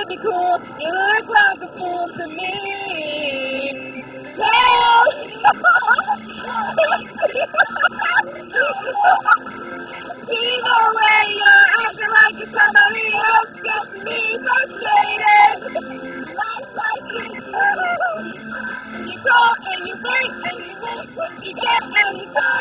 to be cool, you look like a fool to me. Well, either way, you're acting like you're somebody else, gets me frustrated. Life's like this. You talk and you think and you think, you get and you talk.